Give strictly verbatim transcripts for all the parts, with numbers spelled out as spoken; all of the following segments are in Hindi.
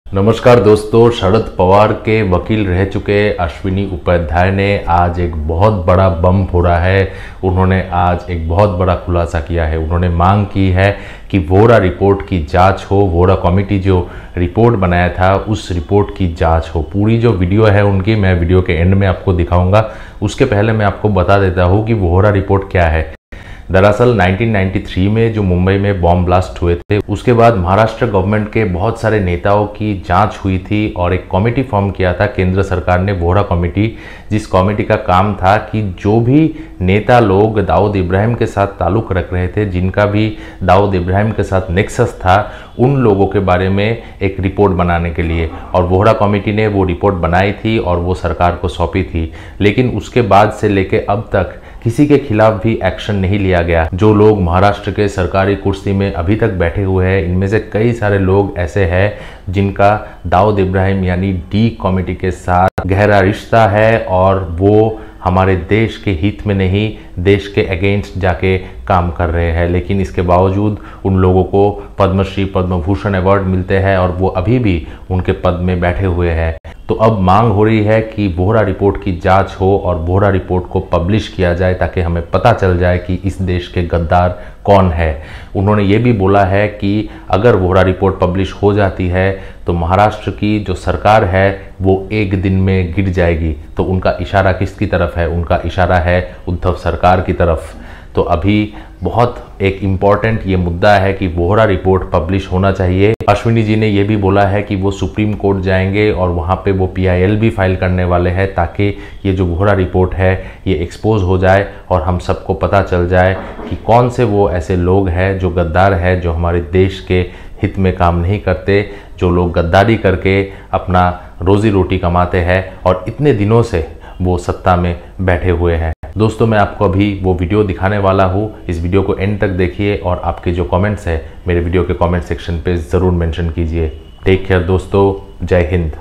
नमस्कार दोस्तों, शरद पवार के वकील रह चुके अश्विनी उपाध्याय ने आज एक बहुत बड़ा बम फोड़ा है। उन्होंने आज एक बहुत बड़ा खुलासा किया है। उन्होंने मांग की है कि वोरा रिपोर्ट की जांच हो। वोरा कमेटी जो रिपोर्ट बनाया था उस रिपोर्ट की जांच हो। पूरी जो वीडियो है उनकी मैं वीडियो के एंड में आपको दिखाऊंगा। उसके पहले मैं आपको बता देता हूँ कि वोरा रिपोर्ट क्या है। दरअसल नाइनटीन नाइंटी थ्री में जो मुंबई में बॉम्ब ब्लास्ट हुए थे उसके बाद महाराष्ट्र गवर्नमेंट के बहुत सारे नेताओं की जांच हुई थी और एक कमेटी फॉर्म किया था केंद्र सरकार ने, वोरा कमेटी, जिस कमेटी का काम था कि जो भी नेता लोग दाऊद इब्राहिम के साथ ताल्लुक़ रख रहे थे, जिनका भी दाऊद इब्राहिम के साथ नेक्सस था, उन लोगों के बारे में एक रिपोर्ट बनाने के लिए। और वोरा कमेटी ने वो रिपोर्ट बनाई थी और वो सरकार को सौंपी थी। लेकिन उसके बाद से लेके अब तक किसी के खिलाफ भी एक्शन नहीं लिया गया। जो लोग महाराष्ट्र के सरकारी कुर्सी में अभी तक बैठे हुए हैं, इनमें से कई सारे लोग ऐसे हैं जिनका दाऊद इब्राहिम यानी डी कमेटी के साथ गहरा रिश्ता है और वो हमारे देश के हित में नहीं, देश के अगेंस्ट जाके काम कर रहे हैं। लेकिन इसके बावजूद उन लोगों को पद्मश्री, पद्म भूषण अवार्ड मिलते हैं और वो अभी भी उनके पद में बैठे हुए हैं। तो अब मांग हो रही है कि वोरा रिपोर्ट की जांच हो और वोरा रिपोर्ट को पब्लिश किया जाए ताकि हमें पता चल जाए कि इस देश के गद्दार कौन है। उन्होंने ये भी बोला है कि अगर वोरा रिपोर्ट पब्लिश हो जाती है तो महाराष्ट्र की जो सरकार है वो एक दिन में गिर जाएगी। तो उनका इशारा किसकी तरफ है? उनका इशारा है उद्धव सरकार की तरफ। तो अभी बहुत एक इम्पॉर्टेंट ये मुद्दा है कि वोरा रिपोर्ट पब्लिश होना चाहिए। अश्विनी जी ने यह भी बोला है कि वो सुप्रीम कोर्ट जाएंगे और वहाँ पे वो पी आई एल भी फाइल करने वाले हैं ताकि ये जो वोरा रिपोर्ट है ये एक्सपोज हो जाए और हम सबको पता चल जाए कि कौन से वो ऐसे लोग हैं जो गद्दार हैं, जो हमारे देश के हित में काम नहीं करते, जो लोग गद्दारी करके अपना रोजी रोटी कमाते हैं और इतने दिनों से वो सत्ता में बैठे हुए हैं। दोस्तों, मैं आपको अभी वो वीडियो दिखाने वाला हूँ। इस वीडियो को एंड तक देखिए और आपके जो कमेंट्स हैं मेरे वीडियो के कमेंट सेक्शन पे ज़रूर मेंशन कीजिए। टेक केयर दोस्तों, जय हिंद।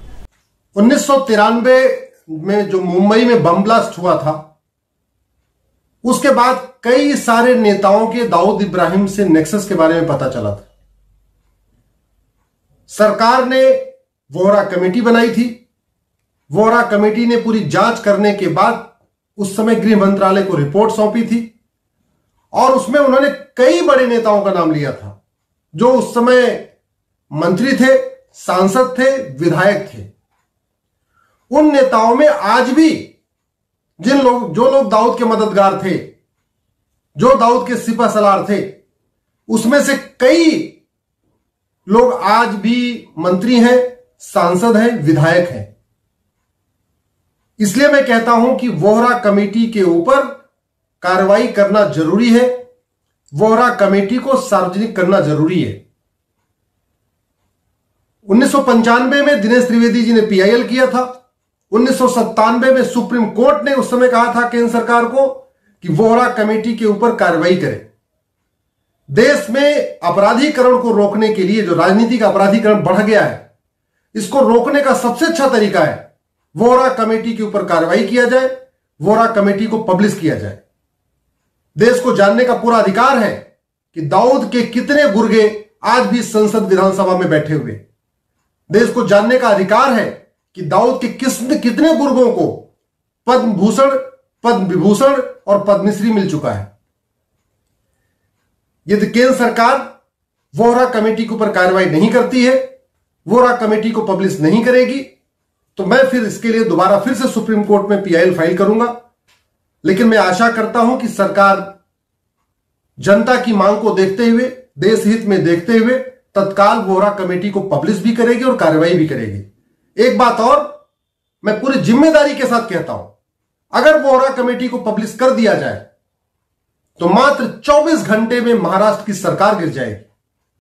उन्नीस सौ तिरानवे में जो मुंबई में बम ब्लास्ट हुआ था उसके बाद कई सारे नेताओं के दाऊद इब्राहिम से नेक्सस के बारे में पता चला था। सरकार ने वोरा कमेटी बनाई थी। वोरा कमेटी ने पूरी जांच करने के बाद उस समय गृह मंत्रालय को रिपोर्ट सौंपी थी और उसमें उन्होंने कई बड़े नेताओं का नाम लिया था जो उस समय मंत्री थे, सांसद थे, विधायक थे। उन नेताओं में आज भी जिन लोग जो लोग दाऊद के मददगार थे, जो दाऊद के सिपह सलार थे, उसमें से कई लोग आज भी मंत्री हैं, सांसद हैं, विधायक हैं। इसलिए मैं कहता हूं कि वोरा कमेटी के ऊपर कार्रवाई करना जरूरी है। वोरा कमेटी को सार्वजनिक करना जरूरी है। उन्नीस सौ पंचानवे में दिनेश त्रिवेदी जी ने पी आई एल किया था। उन्नीस सौ सत्तानवे में सुप्रीम कोर्ट ने उस समय कहा था केंद्र सरकार को कि वोरा कमेटी के ऊपर कार्रवाई करे। देश में अपराधीकरण को रोकने के लिए जो राजनीतिक अपराधीकरण बढ़ गया है, इसको रोकने का सबसे अच्छा तरीका है वोरा कमेटी के ऊपर कार्रवाई किया जाए, वोरा कमेटी को पब्लिश किया जाए। देश को जानने का पूरा अधिकार है कि दाऊद के कितने गुर्गे आज भी संसद विधानसभा में बैठे हुए। देश को जानने का अधिकार है कि दाऊद के किस कितने गुर्गों को पद्म भूषण, पद्म विभूषण और पद्मश्री मिल चुका है। यदि केंद्र सरकार वोरा कमेटी के ऊपर कार्रवाई नहीं करती है, वोरा कमेटी को पब्लिश नहीं करेगी, तो मैं फिर इसके लिए दोबारा फिर से सुप्रीम कोर्ट में पी आई एल फाइल करूंगा। लेकिन मैं आशा करता हूं कि सरकार जनता की मांग को देखते हुए, देश हित में देखते हुए तत्काल वोरा कमेटी को पब्लिश भी करेगी और कार्रवाई भी करेगी। एक बात और मैं पूरी जिम्मेदारी के साथ कहता हूं, अगर वोरा कमेटी को पब्लिश कर दिया जाए तो मात्र चौबीस घंटे में महाराष्ट्र की सरकार गिर जाएगी।